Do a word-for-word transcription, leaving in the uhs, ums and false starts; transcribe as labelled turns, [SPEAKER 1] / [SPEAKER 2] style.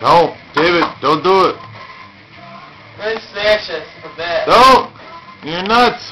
[SPEAKER 1] No, David, don't do it.
[SPEAKER 2] Let's smash us for that.
[SPEAKER 1] Don't! You're nuts!